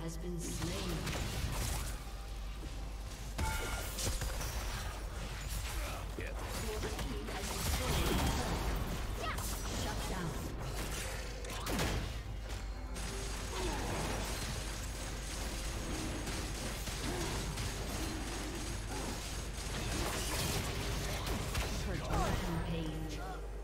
has been slain. Your team has destroyed a turret. Shut down. Rampage.